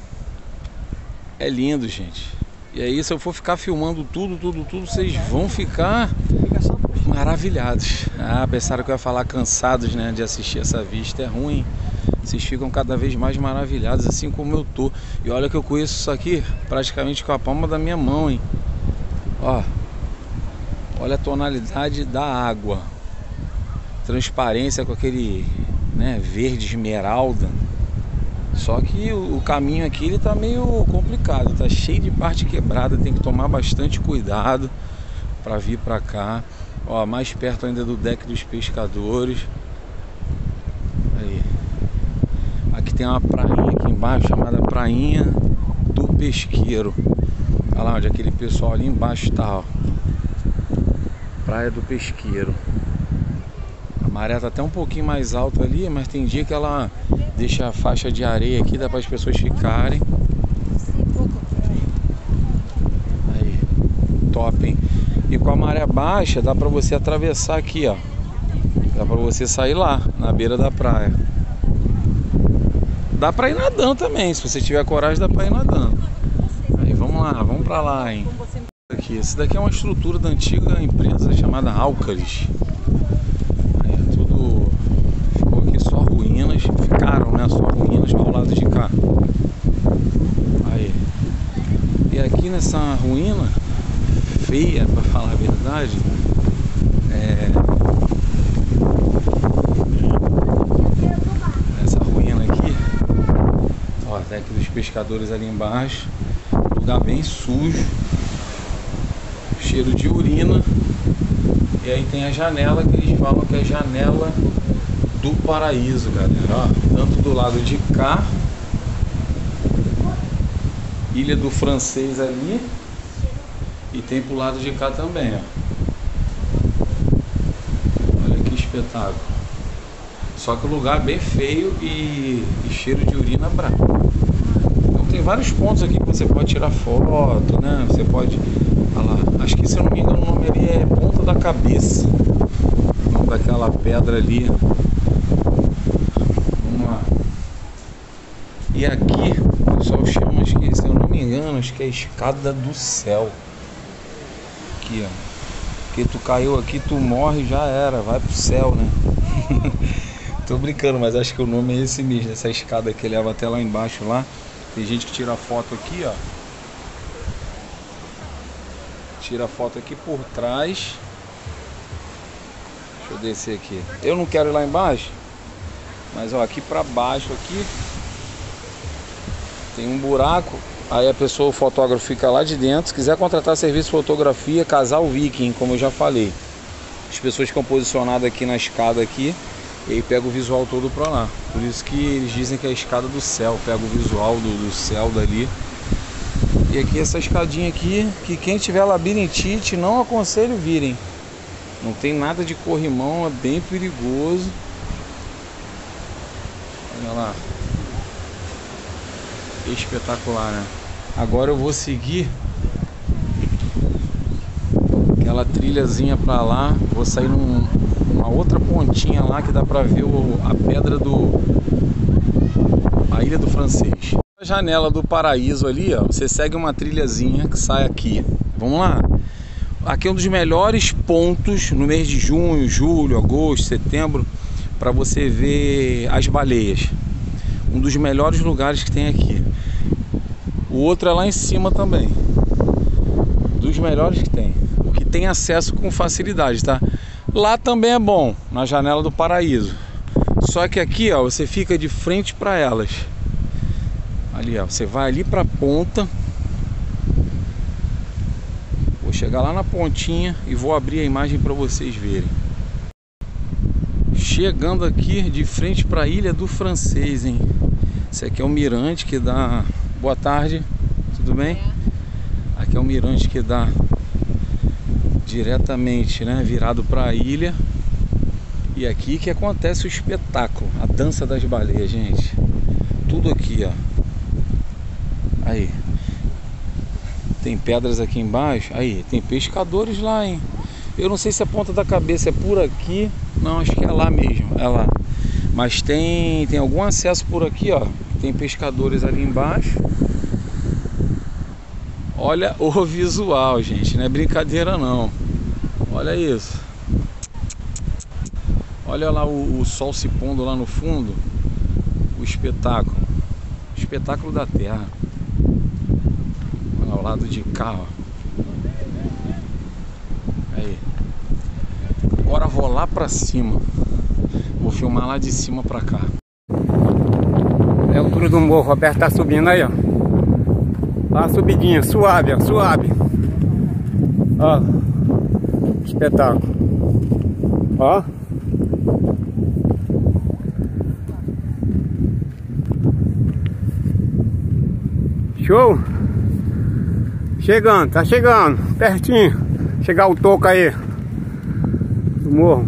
é lindo, gente. E aí, se eu for ficar filmando tudo, vocês vão ficar maravilhados. Ah, pensaram que eu ia falar cansados, né, de assistir essa vista. É ruim. vocês ficam cada vez mais maravilhados, assim como eu tô. E olha que eu conheço isso aqui praticamente com a palma da minha mão, hein? Ó, olha a tonalidade da água, transparência com aquele, né, verde esmeralda. Só que o caminho aqui ele tá meio complicado, tá cheio de parte quebrada, tem que tomar bastante cuidado para vir para cá. Ó, mais perto ainda do deck dos pescadores. Aí. Aqui tem uma prainha aqui embaixo chamada Prainha do Pesqueiro. Olha lá onde aquele pessoal ali embaixo tá, ó. Praia do Pesqueiro. A maré tá até um pouquinho mais alta ali, mas tem dia que ela deixa a faixa de areia aqui, dá para as pessoas ficarem. Aí, top, hein? E com a maré baixa dá para você atravessar aqui, ó. Dá para você sair lá, na beira da praia. Dá para ir nadando também, se você tiver coragem dá para ir nadando. Aí vamos lá, vamos para lá, hein? Aqui, esse daqui é uma estrutura da antiga empresa chamada Álcalis. Tudo ficou aqui só ruínas, ficaram, né, só ruínas ao lado de cá. Aí. E aqui nessa ruína feia, para falar a verdade, essa ruína aqui, ó, deck dos pescadores ali embaixo, lugar bem sujo, cheiro de urina. E aí tem a janela que eles falam que é a janela do paraíso, galera. Ó, tanto do lado de cá, Ilha do Francês ali, e tem pro lado de cá também, ó. Olha que espetáculo. Só que o lugar é bem feio e cheiro de urina brabo. Então tem vários pontos aqui que você pode tirar foto, né? Você pode... Olha lá, acho que se eu não me engano o nome ali é Ponta da Cabeça, o nome daquela pedra ali. Vamos lá. E aqui o pessoal chama, acho que, se eu não me engano, acho que é a Escada do Céu. Aqui, ó. Porque tu caiu aqui, tu morre, já era, vai pro céu, né? Tô brincando, mas acho que o nome é esse mesmo, essa escada que leva até lá embaixo lá. Tem gente que tira foto aqui, ó. Tira a foto aqui por trás. Deixa eu descer aqui. Eu não quero ir lá embaixo, mas ó, aqui pra baixo aqui tem um buraco. Aí a pessoa, o fotógrafo, fica lá de dentro. Se quiser contratar serviço de fotografia, Casal Viking, como eu já falei, as pessoas ficam posicionadas aqui na escada aqui, e aí pega o visual todo pra lá. Por isso que eles dizem que é a escada do céu. Pega o visual do céu dali. E aqui essa escadinha aqui, que quem tiver labirintite não aconselho virem. Não tem nada de corrimão, é bem perigoso. Olha lá. Espetacular, né? Agora eu vou seguir aquela trilhazinha pra lá. Vou sair numa outra pontinha lá que dá pra ver a pedra a Ilha do Francês. A janela do paraíso ali, ó, você segue uma trilhazinha que sai aqui. Vamos lá. Aqui é um dos melhores pontos no mês de junho, julho, agosto, setembro, para você ver as baleias. Um dos melhores lugares que tem aqui. O outro é lá em cima também. Dos melhores que tem. O que tem acesso com facilidade, tá? Lá também é bom, na janela do paraíso. Só que aqui, ó, você fica de frente para elas. Ali, ó, você vai ali para a ponta. Vou chegar lá na pontinha e vou abrir a imagem para vocês verem. Chegando aqui de frente para a Ilha do Francês, hein? Esse aqui é o mirante que dá... Boa tarde, tudo bem? Aqui é o mirante que dá diretamente, né, virado para a ilha. E aqui que acontece o espetáculo, a dança das baleias, gente. Tudo aqui, ó. Aí. Tem pedras aqui embaixo. Aí, tem pescadores lá, hein? Eu não sei se a Ponta da Cabeça é por aqui. Não, acho que é lá mesmo, é lá. Mas tem algum acesso por aqui, ó. Tem pescadores ali embaixo. Olha o visual, gente. Não é brincadeira, não. Olha isso. Olha lá o sol se pondo lá no fundo. o espetáculo. Espetáculo da terra. Olha ao lado de cá, ó. Aí. Agora vou lá pra cima. Vou filmar lá de cima pra cá. É a altura do morro, o Roberto tá subindo aí, ó. Lá subidinha, suave, ó, suave. Ó. Espetáculo. Ó. Show! Chegando, tá chegando, pertinho. Chegar o toco aí do morro.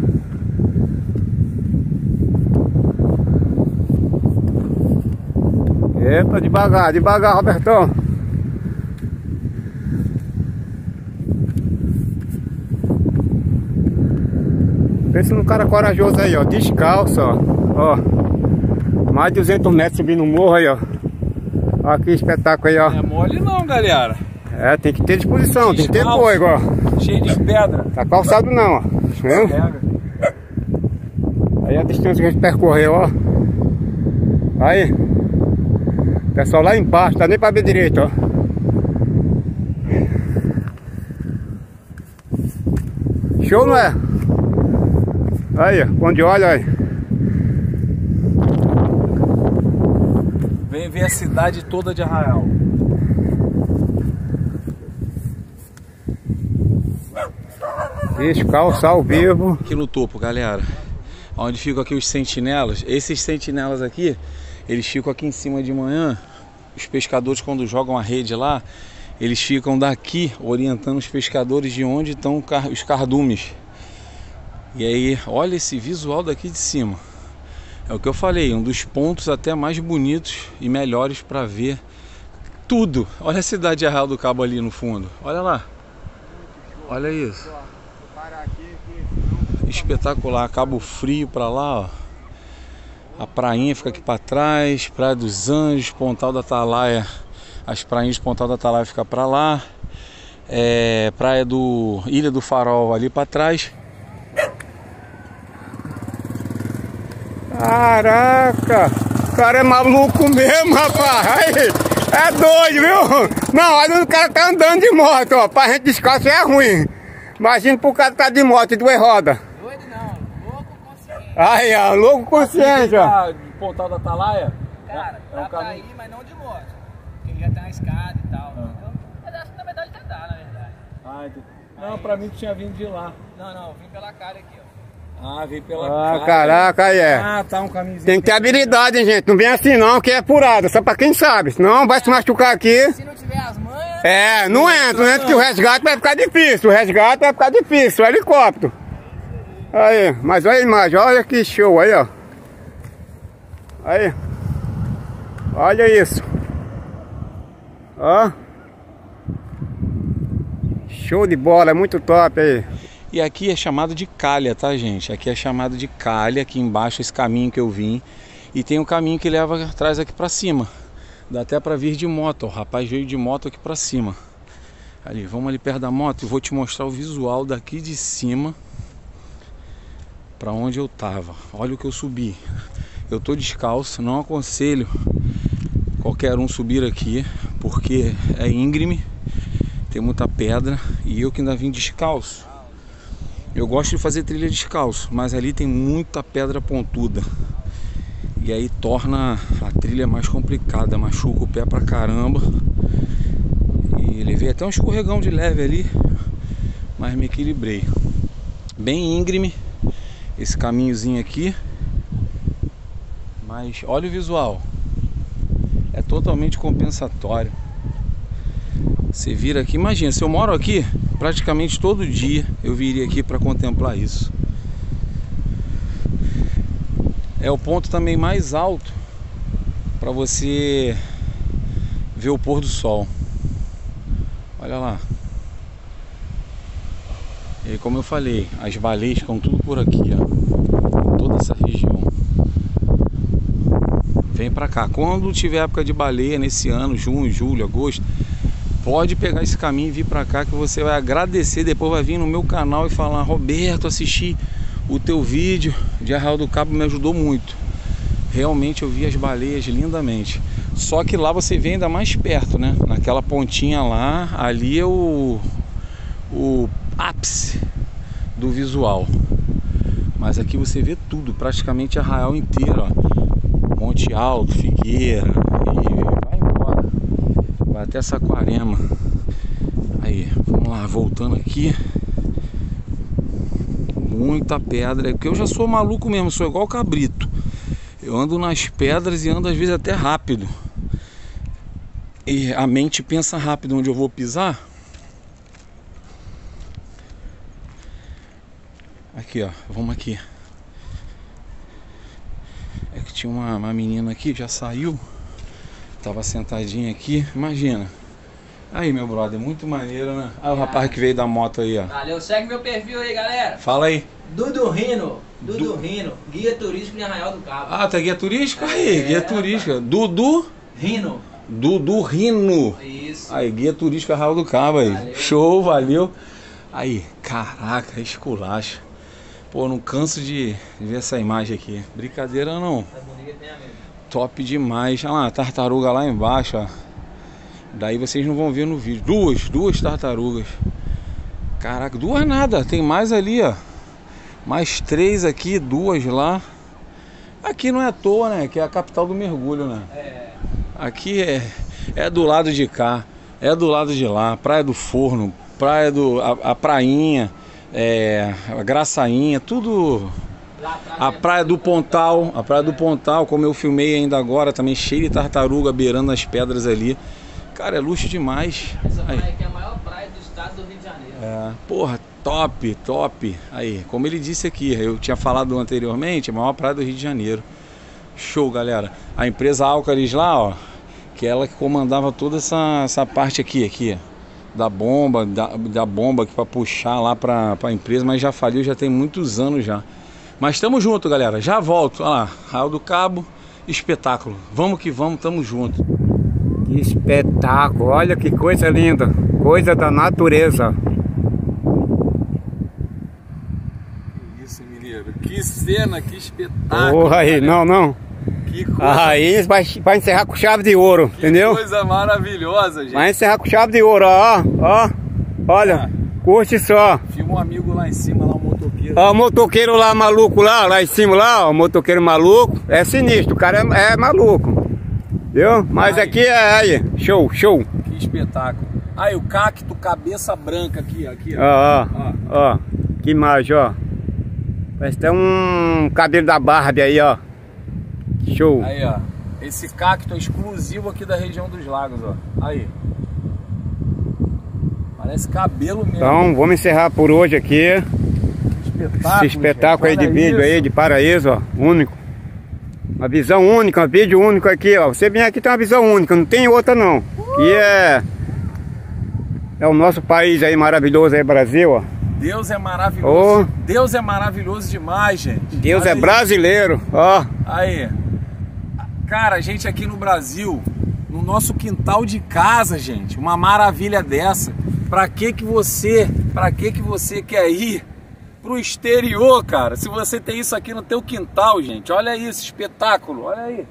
Eita, devagar, devagar, Robertão. Pensa num cara corajoso aí, ó, descalço, ó. Mais de 200 metros subindo o morro aí, ó. Olha que espetáculo aí, ó. Não é mole não, galera. É, tem que ter disposição, tem que ter boi, ó. Cheio de pedra. Tá calçado não, ó. Viu? Aí a distância que a gente percorreu, ó. Aí. Pessoal lá embaixo, tá nem pra ver direito, ó. Show, não é? Aí, ó, onde olha aí. Vem ver a cidade toda de Arraial. Bicho, calça ao vivo. Aqui no topo, galera. Onde ficam aqui os sentinelas. Esses sentinelas aqui, eles ficam aqui em cima de manhã. Os pescadores, quando jogam a rede lá, eles ficam daqui orientando os pescadores de onde estão os cardumes. E aí, olha esse visual daqui de cima. É o que eu falei, um dos pontos até mais bonitos e melhores para ver tudo. Olha a cidade de Arraial do Cabo ali no fundo. Olha lá. Olha isso. Espetacular. Cabo Frio para lá, ó. A prainha fica aqui para trás. Praia dos Anjos, Pontal da Atalaia. As prainhas de Pontal da Atalaia ficam para lá. Praia do Ilha do Farol ali para trás. Caraca, o cara é maluco mesmo, rapaz. Aí, é doido, viu? Não, olha, o cara tá andando de moto, ó. Pra gente descalço é ruim. Imagina pro cara tá de moto e 2 rodas. Doido não, louco consciente. Aí, ó, louco consciente, ó. De Pontal da Atalaia? Cara, dá pra ir, mas não de moto. Porque já tem uma escada e tal. Então, mas acho que na verdade já dá, na verdade. Não, pra mim tu tinha vindo de lá. Não, vim pela cara aqui, ó. Veio pela Ah, caraca, aí é. tá um caminhozinho. Tem que ter habilidade, hein, gente. Não vem assim não, que é apurado. Só pra quem sabe. Senão vai se machucar aqui. Se não tiver as manhas... Não entra que o resgate vai ficar difícil. O resgate vai ficar difícil, o helicóptero. Aí, mas olha a imagem, olha que show aí, ó. Aí. Olha isso. Ó. Show de bola, é muito top aí. E aqui é chamado de calha, tá, gente? Aqui é chamado de calha, aqui embaixo esse caminho que eu vim. E tem um caminho que leva atrás aqui pra cima. Dá até pra vir de moto, ó. O rapaz veio de moto aqui pra cima. Ali, vamos ali perto da moto e vou te mostrar o visual daqui de cima pra onde eu tava. Olha o que eu subi. Eu tô descalço, não aconselho qualquer um subir aqui, porque é íngreme, tem muita pedra e eu que ainda vim descalço. Eu gosto de fazer trilha descalço, mas ali tem muita pedra pontuda. E aí torna a trilha mais complicada, machuca o pé pra caramba. E levei até um escorregão de leve ali, mas me equilibrei. Bem íngreme esse caminhozinho aqui. Mas olha o visual. É totalmente compensatório. Você vira aqui, imagina, se eu moro aqui, praticamente todo dia eu viria aqui para contemplar isso. É o ponto também mais alto para você ver o pôr do sol. Olha lá. E aí, como eu falei, as baleias ficam tudo por aqui, ó. Toda essa região. Vem pra cá. Quando tiver época de baleia nesse ano, junho, julho, agosto, pode pegar esse caminho e vir pra cá que você vai agradecer. Depois vai vir no meu canal e falar: Roberto, assisti o teu vídeo de Arraial do Cabo, me ajudou muito. realmente eu vi as baleias lindamente. Só que lá você vê ainda mais perto, né? Naquela pontinha lá, ali é o ápice do visual. Mas aqui você vê tudo, praticamente Arraial inteiro, ó. Monte Alto, Figueira, e vai embora. Vai até Saquarema. Aí, vamos lá, voltando aqui. Muita pedra, porque eu já sou maluco mesmo, sou igual cabrito. Eu ando nas pedras e ando às vezes até rápido. E a mente pensa rápido onde eu vou pisar. Aqui, ó, vamos aqui. É que tinha uma menina aqui, já saiu. Tava sentadinha aqui, imagina. Aí, meu brother, muito maneiro, né? Ah, o rapaz que veio da moto aí, ó. Valeu, segue meu perfil aí, galera. Fala aí. Dudu Rino, guia turístico em Arraial do Cabo. Ah, tá guia turístico? Aí, guia turística. Dudu Rino. Isso. Aí, guia turístico Arraial do Cabo aí. Valeu. Show, valeu. Aí, caraca, esculacho. Pô, não canso de ver essa imagem aqui. Brincadeira não. Tá bonito, né, amigo? Top demais. Olha lá, a tartaruga lá embaixo, ó. Daí vocês não vão ver no vídeo. Duas tartarugas. Caraca, duas nada. Tem mais ali, ó. Mais 3 aqui, 2 lá. Aqui não é à toa, né? Que é a capital do mergulho, né? É. Aqui é do lado de cá, é do lado de lá. Praia do Forno, praia a Prainha, a Graçainha, tudo. A Praia do Pontal, como eu filmei ainda agora, também cheio de tartaruga beirando as pedras ali. Cara, é luxo demais. Essa praia aqui é a maior praia do estado do Rio de Janeiro. Porra, top. Aí, como ele disse aqui, eu tinha falado anteriormente, a maior praia do Rio de Janeiro. Show, galera. A empresa Alcalis lá, ó, que é ela que comandava toda essa parte aqui, da bomba, da bomba aqui pra puxar lá pra empresa, mas já faliu, já tem muitos anos já. Mas tamo junto, galera. Já volto. Olha lá, Arraial do Cabo, espetáculo. Vamos que vamos, tamo junto. Que espetáculo, olha que coisa linda, coisa da natureza. Que isso, mineiro, que cena, que espetáculo. Porra aí, não. Que coisa. A raiz vai encerrar com chave de ouro, que entendeu? Coisa maravilhosa, gente. Vai encerrar com chave de ouro, ó. Olha, curte só. Filma um amigo lá em cima, lá um motoqueiro. Ó, o motoqueiro lá maluco lá em cima lá, ó, o motoqueiro maluco. É sinistro, o cara é maluco. Viu? Mas aqui é aí, show. Que espetáculo. Aí o cacto cabeça branca aqui, ó. Que imagem, ó. Parece até um cabelo da Barbie aí, ó. Show. Aí, ó. Esse cacto é exclusivo aqui da região dos lagos, ó. Aí. Parece cabelo mesmo. Então, vamos encerrar por hoje aqui. Esse espetáculo aí de vídeo aí, de paraíso, ó. Único. Uma visão única, um vídeo único aqui, ó. Você vem aqui tem uma visão única, não tem outra não. Que é o nosso país aí maravilhoso aí, Brasil, ó. Deus é maravilhoso. Deus é maravilhoso demais, gente. Deus é brasileiro, ó. Aí. Cara, a gente aqui no Brasil, no nosso quintal de casa, gente, uma maravilha dessa. Pra que você quer ir pro exterior, cara? Se você tem isso aqui no teu quintal, gente, olha aí esse espetáculo, olha aí.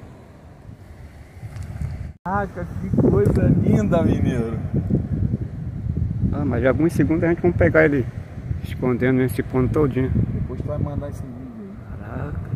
Caraca, que coisa linda, mineiro. Mas já alguns segundos a gente vai pegar ele escondendo nesse ponto todinho. Depois tu vai mandar esse vídeo aí. Caraca.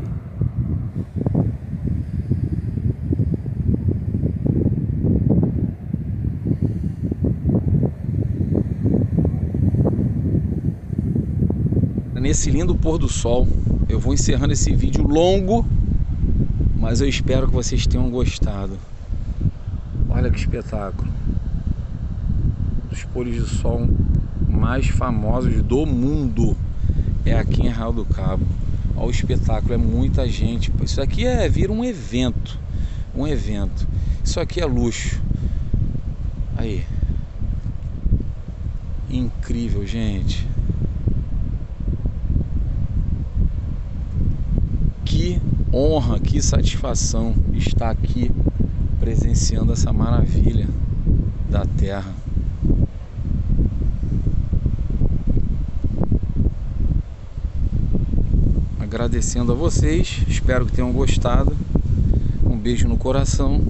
Nesse lindo pôr do sol, eu vou encerrando esse vídeo longo, mas eu espero que vocês tenham gostado. Olha que espetáculo. Os pôres do sol mais famosos do mundo é aqui em Arraial do Cabo. Olha o espetáculo, é muita gente. Isso aqui vira um evento. Isso aqui é luxo. Aí. Incrível, gente. Que honra, que satisfação estar aqui presenciando essa maravilha da terra. Agradecendo a vocês, espero que tenham gostado. beijo no coração.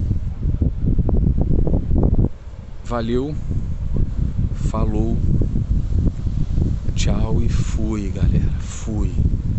Valeu. Falou. Tchau e fui, galera. Fui.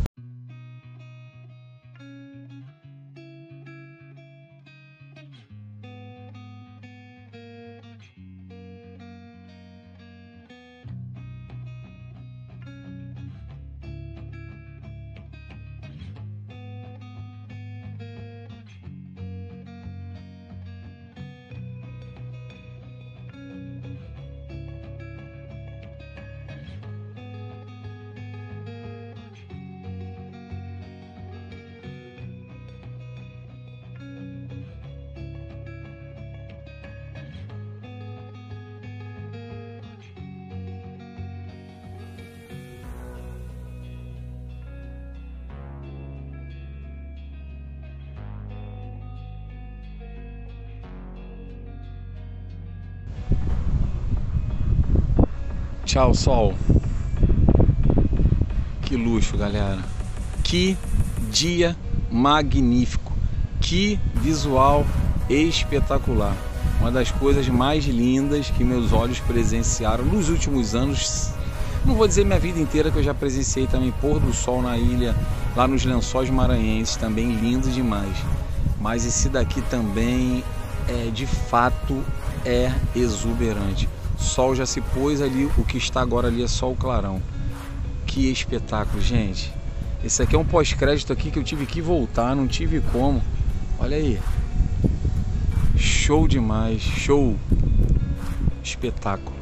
Tchau, sol. Que luxo, galera. Que dia magnífico. Que visual espetacular. Uma das coisas mais lindas que meus olhos presenciaram nos últimos anos. Não vou dizer minha vida inteira, que eu já presenciei também pôr do sol na ilha, lá nos Lençóis Maranhenses, também lindo demais. Mas esse daqui também de fato é exuberante. O sol já se pôs ali, o que está agora ali é só o clarão. Que espetáculo, gente. Esse aqui é um pós-crédito aqui que eu tive que voltar, não tive como. Olha aí. Show demais, show. Espetáculo.